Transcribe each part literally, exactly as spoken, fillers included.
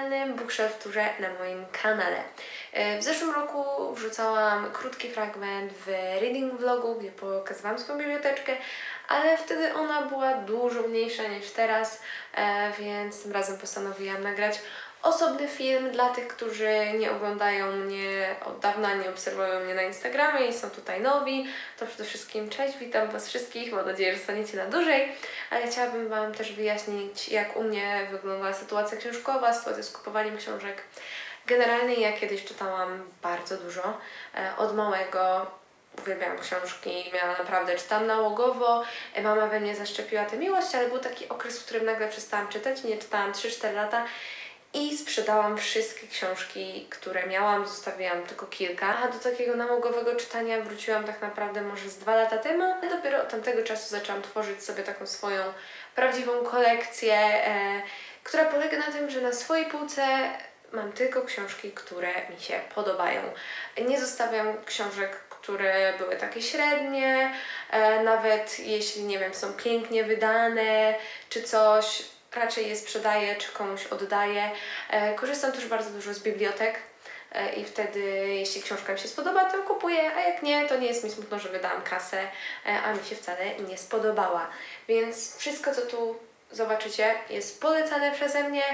oficjalnym bookshelf turze na moim kanale. W zeszłym roku wrzucałam krótki fragment w reading vlogu, gdzie pokazywałam swoją biblioteczkę, ale wtedy ona była dużo mniejsza niż teraz, więc tym razem postanowiłam nagrać osobny film dla tych, którzy nie oglądają mnie od dawna, nie obserwują mnie na Instagramie i są tutaj nowi. To przede wszystkim cześć, witam Was wszystkich, mam nadzieję, że zostaniecie na dłużej, ale chciałabym Wam też wyjaśnić, jak u mnie wyglądała sytuacja książkowa, sytuacja z kupowaniem książek. Generalnie ja kiedyś czytałam bardzo dużo, od małego. Uwielbiałam książki, miałam naprawdę, czytałam nałogowo, mama we mnie zaszczepiła tę miłość, ale był taki okres, w którym nagle przestałam czytać, nie czytałam trzy cztery lata i sprzedałam wszystkie książki, które miałam, zostawiłam tylko kilka, a do takiego nałogowego czytania wróciłam tak naprawdę może z dwa lata temu. I dopiero od tamtego czasu zaczęłam tworzyć sobie taką swoją prawdziwą kolekcję, e, która polega na tym, że na swojej półce mam tylko książki, które mi się podobają. Nie zostawiam książek, które były takie średnie, e, nawet jeśli, nie wiem, są pięknie wydane czy coś, raczej je sprzedaję czy komuś oddaję. E, korzystam też bardzo dużo z bibliotek e, i wtedy, jeśli książka mi się spodoba, to kupuję, a jak nie, to nie jest mi smutno, że wydałam kasę, e, a mi się wcale nie spodobała. Więc wszystko, co tu zobaczycie, jest polecane przeze mnie,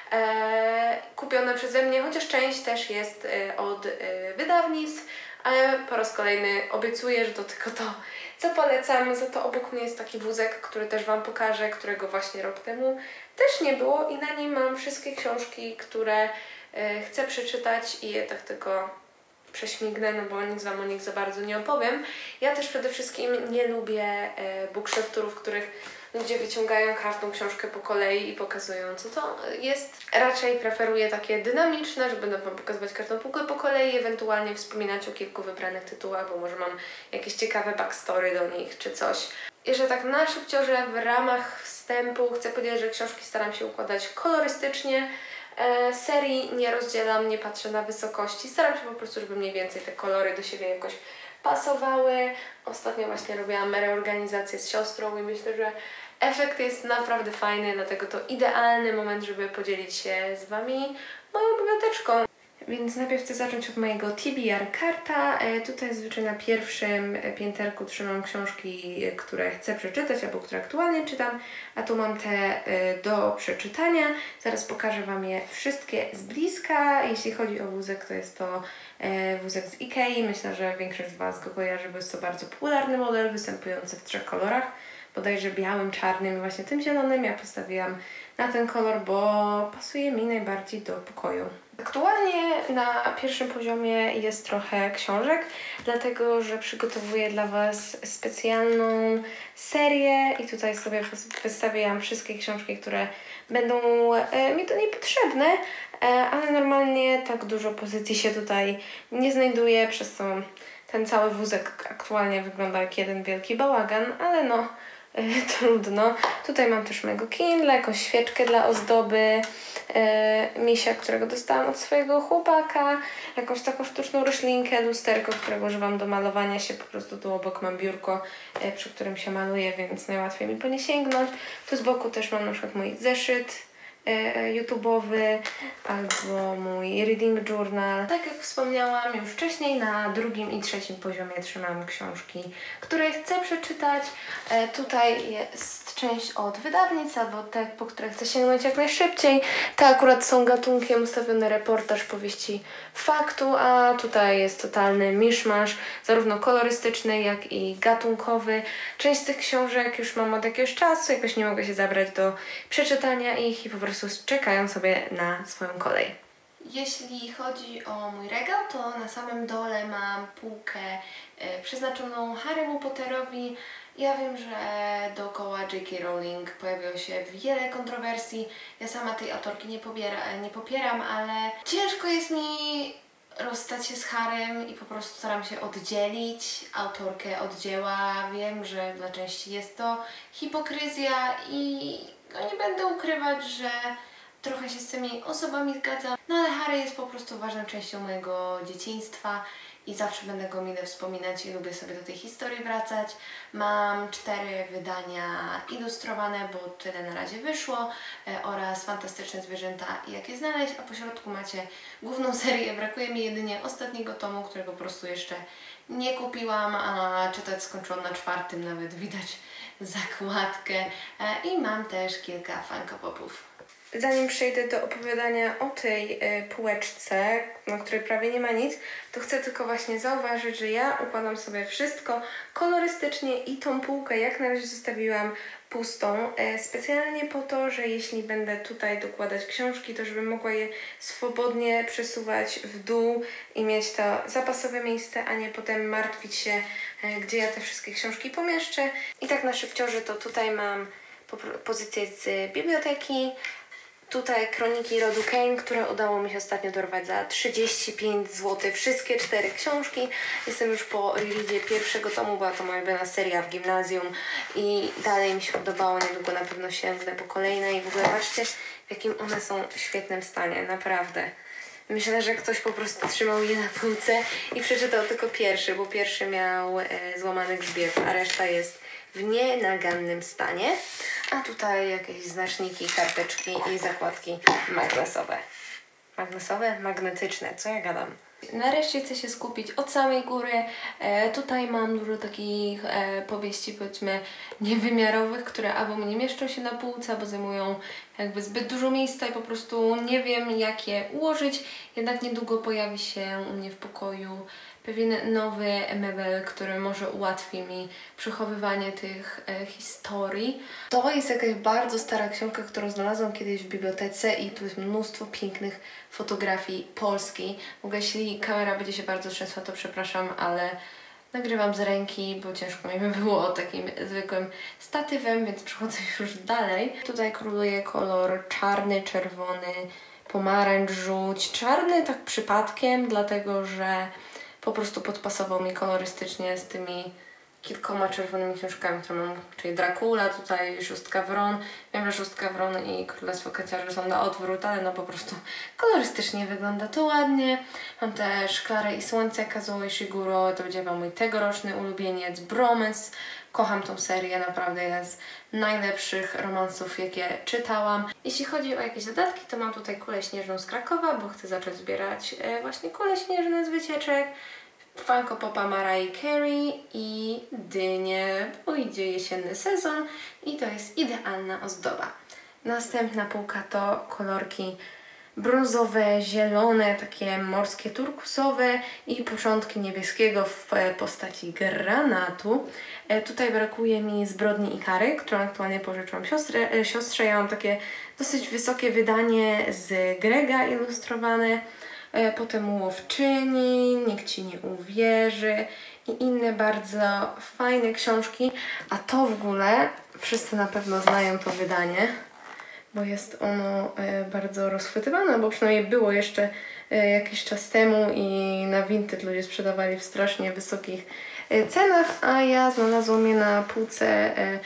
e, kupione przeze mnie, chociaż część też jest e, od e, wydawnictw, ale po raz kolejny obiecuję, że to tylko to, co polecam. Za to obok mnie jest taki wózek, który też Wam pokażę, którego właśnie rok temu też nie było i na nim mam wszystkie książki, które e, chcę przeczytać i je tak tylko prześmignę, no bo nic Wam o nich za bardzo nie opowiem. Ja też przede wszystkim nie lubię e, bookshelf turów, w których ludzie wyciągają każdą książkę po kolei i pokazują, co to jest. Raczej preferuję takie dynamiczne, że będę Wam pokazywać każdą półkę po kolei, ewentualnie wspominać o kilku wybranych tytułach, bo może mam jakieś ciekawe backstory do nich czy coś. I że tak na szybciorze w ramach wstępu chcę powiedzieć, że książki staram się układać kolorystycznie. E, serii nie rozdzielam, nie patrzę na wysokości. Staram się po prostu, żeby mniej więcej te kolory do siebie jakoś pasowały. Ostatnio właśnie robiłam reorganizację z siostrą i myślę, że efekt jest naprawdę fajny, dlatego to idealny moment, żeby podzielić się z Wami moją biblioteczką. Więc najpierw chcę zacząć od mojego T B R karta. E, tutaj zazwyczaj na pierwszym pięterku trzymam książki, które chcę przeczytać albo które aktualnie czytam, a tu mam te e, do przeczytania. Zaraz pokażę Wam je wszystkie z bliska. Jeśli chodzi o wózek, to jest to e, wózek z Ikei. Myślę, że większość z Was go kojarzy, bo jest to bardzo popularny model, występujący w trzech kolorach. Bodajże białym, czarnym i właśnie tym zielonym. Ja postawiłam na ten kolor, bo pasuje mi najbardziej do pokoju. Aktualnie na pierwszym poziomie jest trochę książek, dlatego że przygotowuję dla Was specjalną serię i tutaj sobie wystawiłam wszystkie książki, które będą e, mi do niej potrzebne, e, ale normalnie tak dużo pozycji się tutaj nie znajduje, przez co ten cały wózek aktualnie wygląda jak jeden wielki bałagan, ale no trudno. Tutaj mam też mojego Kindle, jakąś świeczkę dla ozdoby, e, misia, którego dostałam od swojego chłopaka, jakąś taką sztuczną roślinkę, lusterko, którego używam do malowania się, po prostu tu obok mam biurko, e, przy którym się maluję, więc najłatwiej mi po nie sięgnąć. Tu z boku też mam na przykład mój zeszyt e, YouTube'owy albo mój reading journal. Tak jak wspomniałam już wcześniej, na drugim i trzecim poziomie trzymam książki, które chcę przeczytać. E, tutaj jest część od wydawnic, albo te, po które chcę sięgnąć jak najszybciej. Te akurat są gatunkiem ustawiony reportaż powieści faktu, a tutaj jest totalny miszmasz, zarówno kolorystyczny, jak i gatunkowy. Część z tych książek już mam od jakiegoś czasu, jakoś nie mogę się zabrać do przeczytania ich i po prostu czekają sobie na swoją kolej. Jeśli chodzi o mój regał, to na samym dole mam półkę e, przeznaczoną Harrymu Potterowi. Ja wiem, że dookoła J K Rowling pojawiło się wiele kontrowersji. Ja sama tej autorki nie, pobiera, nie popieram, ale ciężko jest mi rozstać się z Harrym i po prostu staram się oddzielić autorkę od dzieła. Wiem, że dla części jest to hipokryzja i no, nie będę ukrywać, że trochę się z tymi osobami zgadzam. No ale Harry jest po prostu ważną częścią mojego dzieciństwa i zawsze będę go mile wspominać i lubię sobie do tej historii wracać. Mam cztery wydania ilustrowane, bo tyle na razie wyszło, e, oraz Fantastyczne zwierzęta i jak je znaleźć, a po środku macie główną serię. Brakuje mi jedynie ostatniego tomu, którego po prostu jeszcze nie kupiłam, a czytać skończyłam na czwartym, nawet widać zakładkę, e, i mam też kilka Funko Popów. Zanim przejdę do opowiadania o tej y, półeczce, na której prawie nie ma nic, to chcę tylko właśnie zauważyć, że ja układam sobie wszystko kolorystycznie i tą półkę jak na razie zostawiłam pustą, y, specjalnie po to, że jeśli będę tutaj dokładać książki, to żebym mogła je swobodnie przesuwać w dół i mieć to zapasowe miejsce, a nie potem martwić się, y, gdzie ja te wszystkie książki pomieszczę. I tak na szybciorze to tutaj mam pozycję z biblioteki. Tutaj Kroniki Rodu Kane, które udało mi się ostatnio dorwać za trzydzieści pięć złotych. Wszystkie cztery książki. Jestem już po readzie pierwszego tomu, była to moja ulubiona seria w gimnazjum i dalej mi się podobało. Niedługo na pewno sięgnę po kolejne i w ogóle patrzcie, w jakim one są w świetnym stanie, naprawdę. Myślę, że ktoś po prostu trzymał je na półce i przeczytał tylko pierwszy, bo pierwszy miał e, złamany grzbiet, a reszta jest w nienagannym stanie. A tutaj jakieś znaczniki, karteczki i zakładki magnesowe. Magnesowe? Magnetyczne, co ja gadam? Nareszcie chcę się skupić od samej góry. E, tutaj mam dużo takich e, powieści, powiedzmy, niewymiarowych, które albo nie mieszczą się na półce, albo zajmują jakby zbyt dużo miejsca i po prostu nie wiem, jak je ułożyć. Jednak niedługo pojawi się u mnie w pokoju pewien nowy mebel, który może ułatwi mi przechowywanie tych e, historii. To jest jakaś bardzo stara książka, którą znalazłam kiedyś w bibliotece i tu jest mnóstwo pięknych fotografii Polski. W ogóle jeśli kamera będzie się bardzo trzęsła, to przepraszam, ale nagrywam z ręki, bo ciężko mi by było takim zwykłym statywem, więc przechodzę już dalej. Tutaj króluje kolor czarny, czerwony, pomarańcz, żółć. Czarny tak przypadkiem, dlatego że po prostu podpasował mi kolorystycznie z tymi kilkoma czerwonymi książkami, które mam, czyli Dracula, tutaj Szóstka Wron. Wiem, że Szóstka Wron i Królestwo Kaciarzy są na odwrót, ale no po prostu kolorystycznie wygląda to ładnie. Mam też Klarę i Słońce Kazuo Ishiguro, to będzie mój tegoroczny ulubieniec, Bromance. Kocham tą serię, naprawdę jeden z najlepszych romansów, jakie czytałam. Jeśli chodzi o jakieś dodatki, to mam tutaj Kulę Śnieżną z Krakowa, bo chcę zacząć zbierać e, właśnie kule śnieżne z wycieczek. Funko Popa Mariah Carey i dynię, bo idzie jesienny sezon i to jest idealna ozdoba. Następna półka to kolorki brązowe, zielone, takie morskie turkusowe i początki niebieskiego w postaci granatu. E, tutaj brakuje mi Zbrodni i Kary, którą aktualnie pożyczyłam siostrze. E, siostrze. Ja mam takie dosyć wysokie wydanie z Grega ilustrowane. E, potem Łowczyni, Nikt Ci nie uwierzy i inne bardzo fajne książki. A to w ogóle, wszyscy na pewno znają to wydanie, bo jest ono e, bardzo rozchwytywane, bo przynajmniej było jeszcze e, jakiś czas temu i na Vinted ludzie sprzedawali w strasznie wysokich e, cenach, a ja znalazłam je na półce e,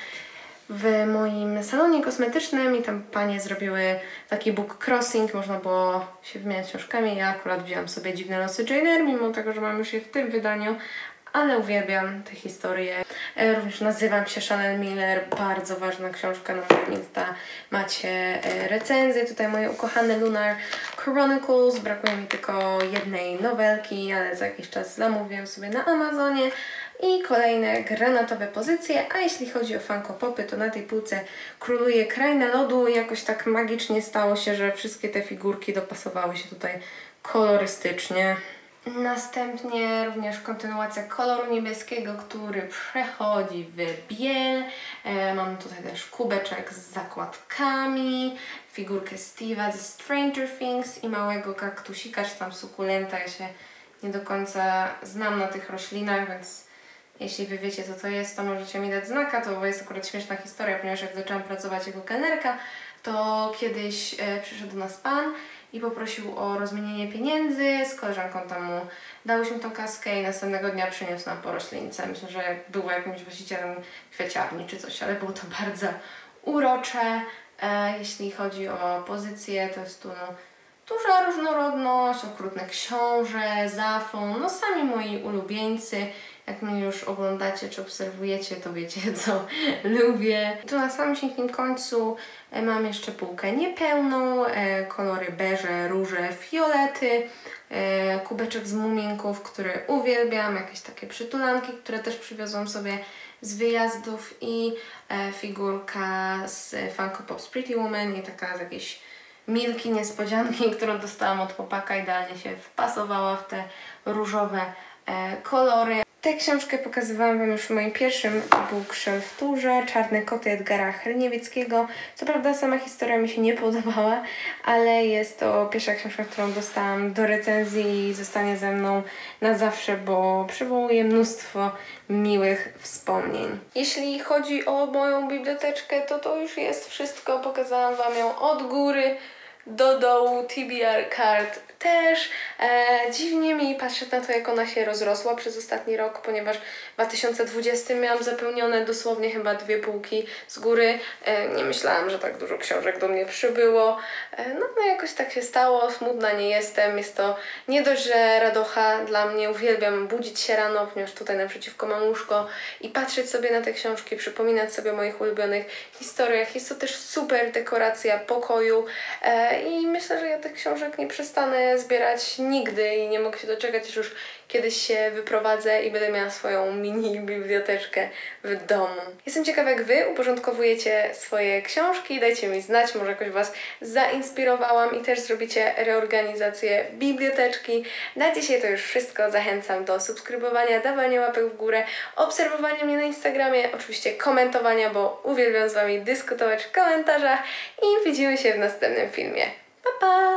w moim salonie kosmetycznym i tam panie zrobiły taki book crossing, można było się wymieniać książkami. Ja akurat wzięłam sobie Dziwne losy Jane Eyre, mimo tego, że mam już je w tym wydaniu, ale uwielbiam te historie. E, również nazywam się Chanel Miller, bardzo ważna książka, na moim Insta macie e, recenzję. Tutaj moje ukochane Lunar Chronicles, brakuje mi tylko jednej nowelki, ale za jakiś czas zamówiłam sobie na Amazonie. I kolejne granatowe pozycje, a jeśli chodzi o Funko Popy, to na tej półce króluje Kraina Lodu i jakoś tak magicznie stało się, że wszystkie te figurki dopasowały się tutaj kolorystycznie. Następnie również kontynuacja koloru niebieskiego, który przechodzi w biel. E, mam tutaj też kubeczek z zakładkami, figurkę Steve'a ze Stranger Things i małego kaktusika, czy tam sukulenta. Ja się nie do końca znam na tych roślinach, więc jeśli Wy wiecie, co to jest, to możecie mi dać znaka. To jest akurat śmieszna historia, ponieważ jak zaczęłam pracować jako kelnerka, to kiedyś e, przyszedł do nas pan i poprosił o rozmienienie pieniędzy. Z koleżanką tam mu dałyśmy tą kaskę i następnego dnia przyniósł nam po roślince. Myślę, że był jakimś właścicielem kwieciarni czy coś, ale było to bardzo urocze. E, jeśli chodzi o pozycję, to jest tu no, Duża różnorodność, okrutne książę, Zafon, no sami moi ulubieńcy. Jak mnie już oglądacie czy obserwujecie, to wiecie, co lubię. Tu na samym cienkim końcu mam jeszcze półkę niepełną, kolory beże, róże, fiolety, kubeczek z muminków, który uwielbiam, jakieś takie przytulanki, które też przywiozłam sobie z wyjazdów i figurka z Funko Pop's Pretty Woman i taka z jakiejś Milki niespodzianki, którą dostałam od chłopaka, idealnie się wpasowała w te różowe kolory. Tę książkę pokazywałam Wam już w moim pierwszym bookshelf turze, Czarne koty Edgara Cherniewieckiego. Co prawda sama historia mi się nie podobała, ale jest to pierwsza książka, którą dostałam do recenzji i zostanie ze mną na zawsze, bo przywołuje mnóstwo miłych wspomnień. Jeśli chodzi o moją biblioteczkę, to to już jest wszystko. Pokazałam Wam ją od góry do dołu, T B R card też. E, dziwnie mi patrzeć na to, jak ona się rozrosła przez ostatni rok, ponieważ w dwa tysiące dwudziestym miałam zapełnione dosłownie chyba dwie półki z góry. E, nie myślałam, że tak dużo książek do mnie przybyło. E, no, no jakoś tak się stało, smutna nie jestem. Jest to nie dość, że radocha dla mnie. Uwielbiam budzić się rano, ponieważ tutaj naprzeciwko mam łóżko i patrzeć sobie na te książki, przypominać sobie o moich ulubionych historiach. Jest to też super dekoracja pokoju e, i myślę, że ja tych książek nie przestanę zbierać nigdy i nie mogę się doczekać, aż już kiedyś się wyprowadzę i będę miała swoją mini biblioteczkę w domu. Jestem ciekawa, jak Wy uporządkowujecie swoje książki. Dajcie mi znać, może jakoś Was zainspirowałam i też zrobicie reorganizację biblioteczki. Na dzisiaj to już wszystko. Zachęcam do subskrybowania, dawania łapek w górę, obserwowania mnie na Instagramie, oczywiście komentowania, bo uwielbiam z Wami dyskutować w komentarzach i widzimy się w następnym filmie. Pa, pa!